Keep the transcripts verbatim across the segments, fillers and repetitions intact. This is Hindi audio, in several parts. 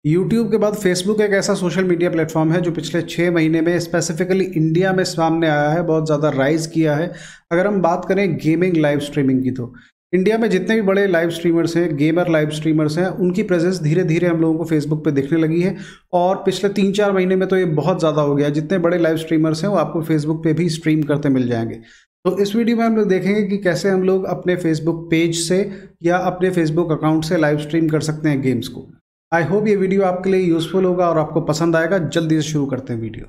यूट्यूब के बाद फेसबुक एक ऐसा सोशल मीडिया प्लेटफॉर्म है जो पिछले छः महीने में स्पेसिफिकली इंडिया में सामने आया है, बहुत ज़्यादा राइज किया है। अगर हम बात करें गेमिंग लाइव स्ट्रीमिंग की, तो इंडिया में जितने भी बड़े लाइव स्ट्रीमर्स हैं, गेमर लाइव स्ट्रीमर्स हैं, उनकी प्रेजेंस धीरे धीरे हम लोगों को फेसबुक पे दिखने लगी है। और पिछले तीन चार महीने में तो ये बहुत ज़्यादा हो गया। जितने बड़े लाइव स्ट्रीमर्स हैं वो आपको फेसबुक पे भी स्ट्रीम करते मिल जाएंगे। तो इस वीडियो में हम लोग देखेंगे कि कैसे हम लोग अपने फेसबुक पेज से या अपने फेसबुक अकाउंट से लाइव स्ट्रीम कर सकते हैं गेम्स को। आई होप ये वीडियो आपके लिए यूजफुल होगा और आपको पसंद आएगा। जल्दी से शुरू करते हैं वीडियो।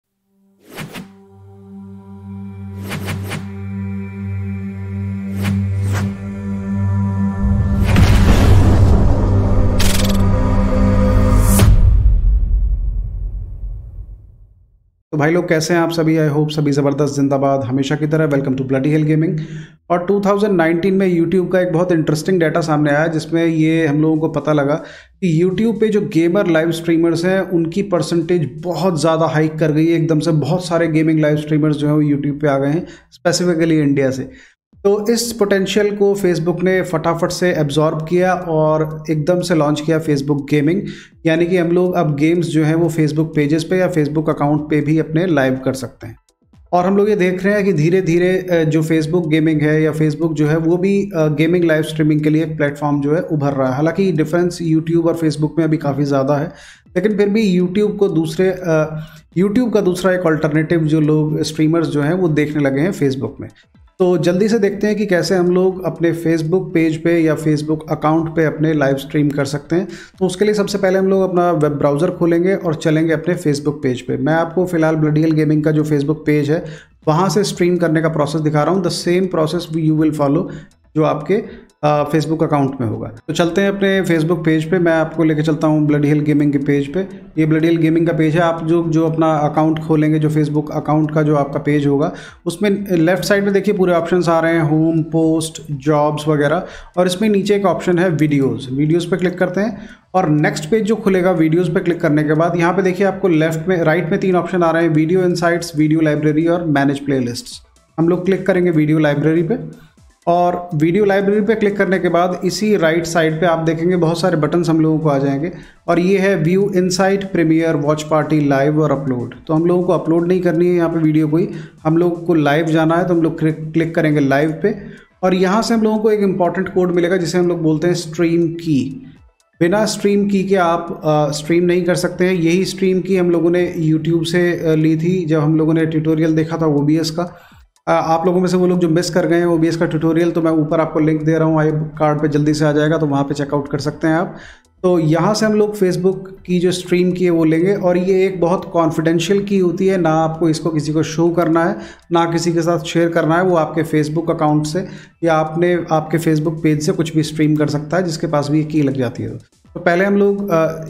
तो भाई लोग कैसे हैं आप सभी? आई होप सभी ज़बरदस्त, जिंदाबाद हमेशा की तरह। Welcome to bloody hell gaming. और टू थाउजेंड नाइनटीन में यूट्यूब का एक बहुत इंटरेस्टिंग डाटा सामने आया, जिसमें ये हम लोगों को पता लगा कि यूट्यूब पे जो गेमर लाइव स्ट्रीमर्स हैं उनकी परसेंटेज बहुत ज़्यादा हाइक कर गई है। एकदम से बहुत सारे गेमिंग लाइव स्ट्रीमर्स जो हैं वो यूट्यूब पे आ गए हैं, स्पेसिफिकली इंडिया से। तो इस पोटेंशियल को फेसबुक ने फटाफट से एब्जॉर्ब किया और एकदम से लॉन्च किया फेसबुक गेमिंग। यानी कि हम लोग अब गेम्स जो हैं वो फेसबुक पेजेस पे या फेसबुक अकाउंट पे भी अपने लाइव कर सकते हैं। और हम लोग ये देख रहे हैं कि धीरे धीरे जो फेसबुक गेमिंग है या फेसबुक जो है वो भी गेमिंग लाइव स्ट्रीमिंग के लिए एक प्लेटफॉर्म जो है उभर रहा है। हालांकि डिफरेंस यूट्यूब और फेसबुक में अभी काफ़ी ज़्यादा है, लेकिन फिर भी यूट्यूब को दूसरे यूट्यूब का दूसरा एक अल्टरनेटिव जो लोग स्ट्रीमर्स जो हैं वो देखने लगे हैं फेसबुक में। तो जल्दी से देखते हैं कि कैसे हम लोग अपने फेसबुक पेज पे या फेसबुक अकाउंट पे अपने लाइव स्ट्रीम कर सकते हैं। तो उसके लिए सबसे पहले हम लोग अपना वेब ब्राउज़र खोलेंगे और चलेंगे अपने फेसबुक पेज पे। मैं आपको फिलहाल ब्लडी हेल गेमिंग का जो फेसबुक पेज है वहाँ से स्ट्रीम करने का प्रोसेस दिखा रहा हूँ। The same process you will follow जो आपके फेसबुक अकाउंट में होगा। तो चलते हैं अपने फेसबुक पेज पे। मैं आपको लेके चलता हूँ ब्लडी हेल गेमिंग के पेज पे। ये ब्लडी हेल गेमिंग का पेज है। आप जो जो अपना अकाउंट खोलेंगे, जो फेसबुक अकाउंट का जो आपका पेज होगा, उसमें लेफ्ट साइड में देखिए पूरे ऑप्शंस आ रहे हैं, होम, पोस्ट, जॉब्स वगैरह। और इसमें नीचे एक ऑप्शन है वीडियोज़। वीडियोज़ पे क्लिक करते हैं और नेक्स्ट पेज जो खुलेगा, वीडियोज़ पे क्लिक करने के बाद यहाँ पे देखिए आपको लेफ्ट में, राइट में तीन ऑप्शन आ रहे हैं, वीडियो इनसाइट्स, वीडियो लाइब्रेरी और मैनेज प्लेलिस्ट्स। हम लोग क्लिक करेंगे वीडियो लाइब्रेरी पे। और वीडियो लाइब्रेरी पे क्लिक करने के बाद इसी राइट साइड पे आप देखेंगे बहुत सारे बटन्स हम लोगों को आ जाएंगे। और ये है view insight, premiere, watch party, live और अपलोड। तो हम लोगों को अपलोड नहीं करनी है यहाँ पे वीडियो कोई, हम लोग को लाइव जाना है। तो हम लोग क्लिक करेंगे लाइव पे और यहाँ से हम लोगों को एक इंपॉर्टेंट कोड मिलेगा जिसे हम लोग बोलते हैं स्ट्रीम की। बिना स्ट्रीम की के आप आ, स्ट्रीम नहीं कर सकते हैं। यही स्ट्रीम की हम लोगों ने यूट्यूब से ली थी जब हम लोगों ने ट्यूटोरियल देखा था ओ बी एस का। आप लोगों में से वो लोग जो मिस कर गए हैं ओ बी एस का ट्यूटोरियल, तो मैं ऊपर आपको लिंक दे रहा हूँ, आई कार्ड पे जल्दी से आ जाएगा, तो वहाँ पे चेकआउट कर सकते हैं आप। तो यहाँ से हम लोग फेसबुक की जो स्ट्रीम की है वो लेंगे और ये एक बहुत कॉन्फिडेंशियल की होती है। ना आपको इसको किसी को शो करना है, ना किसी के साथ शेयर करना है। वो आपके फेसबुक अकाउंट से या आपने आपके फेसबुक पेज से कुछ भी स्ट्रीम कर सकता है जिसके पास भी ये की लग जाती है। तो पहले हम लोग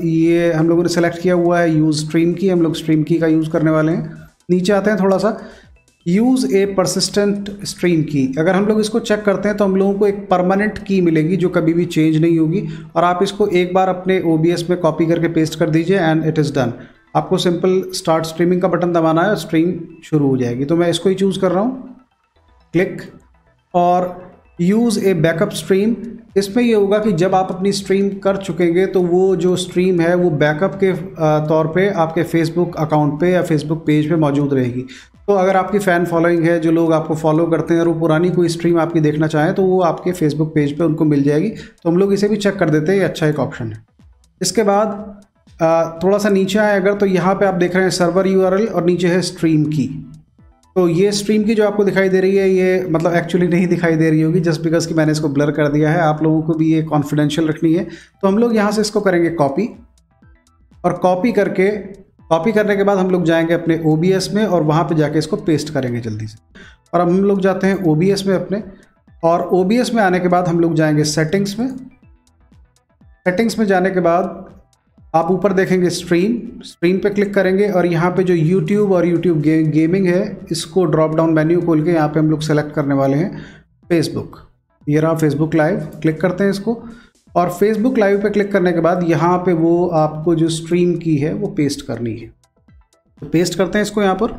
ये हम लोगों ने सेलेक्ट किया हुआ है यूज़ स्ट्रीम की। हम लोग स्ट्रीम की का यूज़ करने वाले हैं। नीचे आते हैं थोड़ा सा, यूज़ ए परसिस्टेंट स्ट्रीम की। अगर हम लोग इसको चेक करते हैं तो हम लोगों को एक परमानेंट की मिलेगी जो कभी भी चेंज नहीं होगी। और आप इसको एक बार अपने ओ बी एस में कॉपी करके पेस्ट कर दीजिए एंड इट इज़ डन। आपको सिंपल स्टार्ट स्ट्रीमिंग का बटन दबाना है और स्ट्रीम शुरू हो जाएगी। तो मैं इसको ही चूज़ कर रहा हूँ, क्लिक। और यूज़ ए बैकअप स्ट्रीम, इसमें ये होगा कि जब आप अपनी स्ट्रीम कर चुकेंगे तो वो जो स्ट्रीम है वो बैकअप के तौर पे आपके फेसबुक अकाउंट पे या फेसबुक पेज पे मौजूद रहेगी। तो अगर आपकी फ़ैन फॉलोइंग है, जो लोग आपको फॉलो करते हैं और वो पुरानी कोई स्ट्रीम आपकी देखना चाहें तो वो आपके फेसबुक पेज पे उनको मिल जाएगी। तो हम लोग इसे भी चेक कर देते हैं, ये अच्छा एक ऑप्शन है। इसके बाद थोड़ा सा नीचे आए अगर, तो यहाँ पे आप देख रहे हैं सर्वर यू आर एल और नीचे है स्ट्रीम की। तो ये स्ट्रीम की जो आपको दिखाई दे रही है, ये मतलब एक्चुअली नहीं दिखाई दे रही होगी जस्ट बिकॉज कि मैंने इसको ब्लर कर दिया है। आप लोगों को भी ये कॉन्फिडेंशियल रखनी है। तो हम लोग यहाँ से इसको करेंगे कॉपी। और कॉपी करके कॉपी करने के बाद हम लोग जाएंगे अपने ओ बी एस में और वहाँ पे जाके इसको पेस्ट करेंगे जल्दी से। और अब हम लोग जाते हैं ओ बी एस में अपने, और ओ बी एस में आने के बाद हम लोग जाएंगे सेटिंग्स में। सेटिंग्स में जाने के बाद आप ऊपर देखेंगे स्ट्रीम, स्ट्रीम पे क्लिक करेंगे और यहाँ पे जो यूट्यूब और यूट्यूब गे, गेमिंग है, इसको ड्रॉप डाउन मेन्यू खोल के यहाँ पे हम लोग सेलेक्ट करने वाले हैं फेसबुक। ये रहा फेसबुक लाइव, क्लिक करते हैं इसको। और फेसबुक लाइव पे क्लिक करने के बाद यहाँ पे वो आपको जो स्ट्रीम की है वो पेस्ट करनी है। तो पेस्ट करते हैं इसको यहाँ पर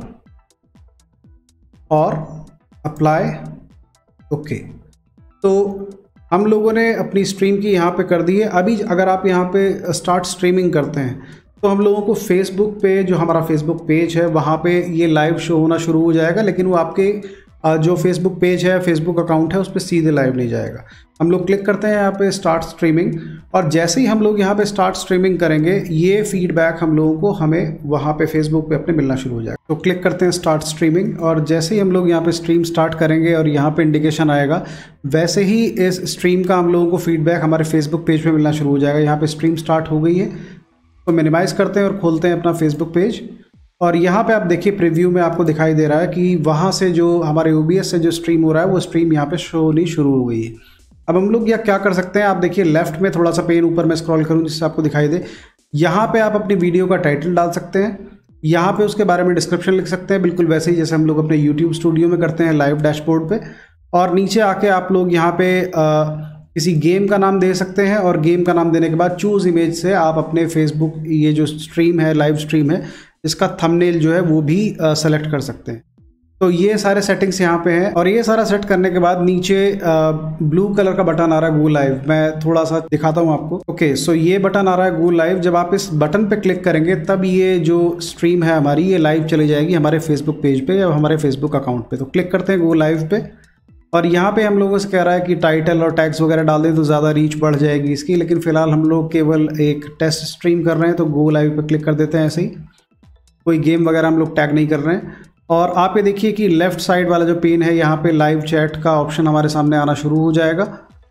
और अप्लाई, ओके। तो हम लोगों ने अपनी स्ट्रीम की यहाँ पे कर दी है। अभी अगर आप यहाँ पे स्टार्ट स्ट्रीमिंग करते हैं तो हम लोगों को फेसबुक पे, जो हमारा फेसबुक पेज है, वहाँ पे ये लाइव शो होना शुरू हो जाएगा, लेकिन वो आपके जो फेसबुक पेज है, फेसबुक अकाउंट है, उस पर सीधे लाइव नहीं जाएगा। हम लोग क्लिक करते हैं यहाँ पे स्टार्ट स्ट्रीमिंग, और जैसे ही हम लोग यहाँ पे स्टार्ट स्ट्रीमिंग करेंगे ये फीडबैक हम लोगों को हमें वहाँ पे फेसबुक पे अपने मिलना शुरू हो जाएगा। तो क्लिक करते हैं स्टार्ट स्ट्रीमिंग, और जैसे ही हम लोग यहाँ पे स्ट्रीम स्टार्ट करेंगे और यहाँ पे इंडिकेशन आएगा, वैसे ही इस स्ट्रीम का हम लोगों को फीडबैक हमारे फेसबुक पेज पे मिलना शुरू हो जाएगा। यहाँ पे स्ट्रीम स्टार्ट हो गई है, तो मिनिमाइज़ करते हैं और खोलते हैं अपना फेसबुक पेज, और यहाँ पे आप देखिए प्रीव्यू में आपको दिखाई दे रहा है कि वहाँ से जो हमारे ओ बी एस से जो स्ट्रीम हो रहा है वो स्ट्रीम यहाँ पे शो होनी शुरू हो गई है। अब हम लोग यह क्या कर सकते हैं, आप देखिए लेफ्ट में थोड़ा सा पेन ऊपर मैं स्क्रॉल करूँ जिससे आपको दिखाई दे, यहाँ पे आप अपनी वीडियो का टाइटल डाल सकते हैं, यहाँ पे उसके बारे में डिस्क्रिप्शन लिख सकते हैं, बिल्कुल वैसे ही जैसे हम लोग अपने यूट्यूब स्टूडियो में करते हैं लाइव डैशबोर्ड पे। और नीचे आके आप लोग यहाँ पे आ, किसी गेम का नाम दे सकते हैं, और गेम का नाम देने के बाद चूज़ इमेज से आप अपने फेसबुक ये जो स्ट्रीम है, लाइव स्ट्रीम है, इसका थंबनेल जो है वो भी सेलेक्ट कर सकते हैं। तो ये सारे सेटिंग्स यहाँ पे हैं, और ये सारा सेट करने के बाद नीचे ब्लू कलर का बटन आ रहा है गो लाइव। मैं थोड़ा सा दिखाता हूँ आपको। ओके, सो ये बटन आ रहा है गो लाइव। जब आप इस बटन पे क्लिक करेंगे तब ये जो स्ट्रीम है हमारी ये लाइव चली जाएगी हमारे फेसबुक पेज पे या हमारे फेसबुक अकाउंट पे। तो क्लिक करते हैं गो लाइव पे, और यहाँ पे हम लोगों से कह रहा है कि टाइटल और टैग्स वगैरह डाल दें तो ज़्यादा रीच बढ़ जाएगी इसकी, लेकिन फ़िलहाल हम लोग केवल एक टेस्ट स्ट्रीम कर रहे हैं, तो गो लाइव पे क्लिक कर देते हैं। ऐसे ही कोई गेम वगैरह हम लोग टैग नहीं कर रहे हैं। और आप ये देखिए कि लेफ़्ट साइड वाला जो पेन है यहाँ पे लाइव चैट का ऑप्शन हमारे सामने आना शुरू हो जाएगा,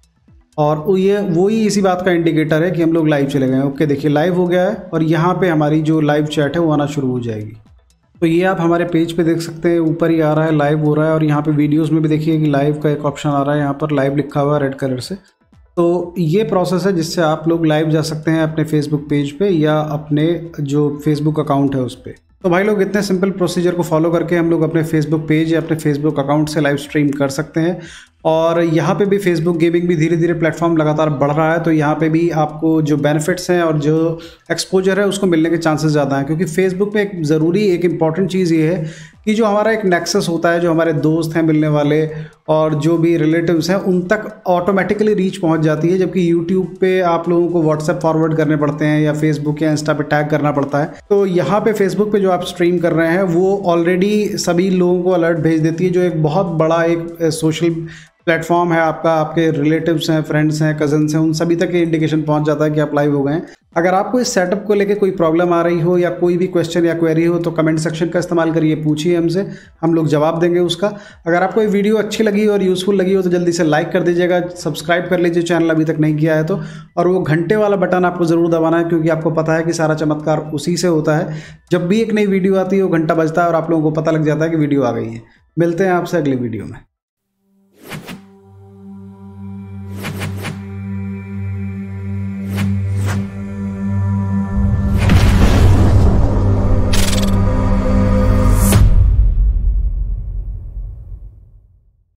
और ये वही इसी बात का इंडिकेटर है कि हम लोग लाइव चले गए हैं। ओके, देखिए लाइव हो गया है, और यहाँ पे हमारी जो लाइव चैट है वो आना शुरू हो जाएगी। तो ये आप हमारे पेज पे देख सकते हैं, ऊपर ही आ रहा है लाइव हो रहा है, और यहाँ पे वीडियोस में भी देखिए कि लाइव का एक ऑप्शन आ रहा है, यहाँ पर लाइव लिखा हुआ है रेड कलर से। तो ये प्रोसेस है जिससे आप लोग लाइव जा सकते हैं अपने फेसबुक पेज पे या अपने जो फेसबुक अकाउंट है उस पर। तो भाई लोग, इतने सिंपल प्रोसीजर को फॉलो करके हम लोग अपने फेसबुक पेज या अपने फेसबुक अकाउंट से लाइव स्ट्रीम कर सकते हैं। और यहाँ पे भी फेसबुक गेमिंग भी धीरे धीरे प्लेटफॉर्म लगातार बढ़ रहा है, तो यहाँ पे भी आपको जो बेनिफिट्स हैं और जो एक्सपोजर है उसको मिलने के चांसेस ज़्यादा हैं, क्योंकि फेसबुक पे एक ज़रूरी एक इम्पॉर्टेंट चीज़ ये है कि जो हमारा एक नेक्सस होता है, जो हमारे दोस्त हैं मिलने वाले और जो भी रिलेटिव्स हैं, उन तक ऑटोमेटिकली रीच पहुंच जाती है, जबकि यूट्यूब पे आप लोगों को व्हाट्सएप फॉरवर्ड करने पड़ते हैं या फेसबुक या इंस्टा पे टैग करना पड़ता है। तो यहाँ पे फेसबुक पे जो आप स्ट्रीम कर रहे हैं वो ऑलरेडी सभी लोगों को अलर्ट भेज देती है, जो एक बहुत बड़ा एक सोशल प्लेटफॉर्म है आपका। आपके रिलेटिव्स हैं, फ्रेंड्स हैं, कजन्स हैं, उन सभी तक ये इंडिकेशन पहुंच जाता है कि आप लाइव हो गए हैं। अगर आपको इस सेटअप को लेके कोई प्रॉब्लम आ रही हो या कोई भी क्वेश्चन या क्वेरी हो तो कमेंट सेक्शन का इस्तेमाल करिए, पूछिए हमसे, हम लोग जवाब देंगे उसका। अगर आपको ये वीडियो अच्छी लगी और यूज़फुल लगी हो तो जल्दी से लाइक कर दीजिएगा, सब्सक्राइब कर लीजिए चैनल अभी तक नहीं किया है तो, और वो घंटे वाला बटन आपको ज़रूर दबाना है, क्योंकि आपको पता है कि सारा चमत्कार उसी से होता है। जब भी एक नई वीडियो आती है वो घंटा बजता है और आप लोगों को पता लग जाता है कि वीडियो आ गई है। मिलते हैं आपसे अगली वीडियो में।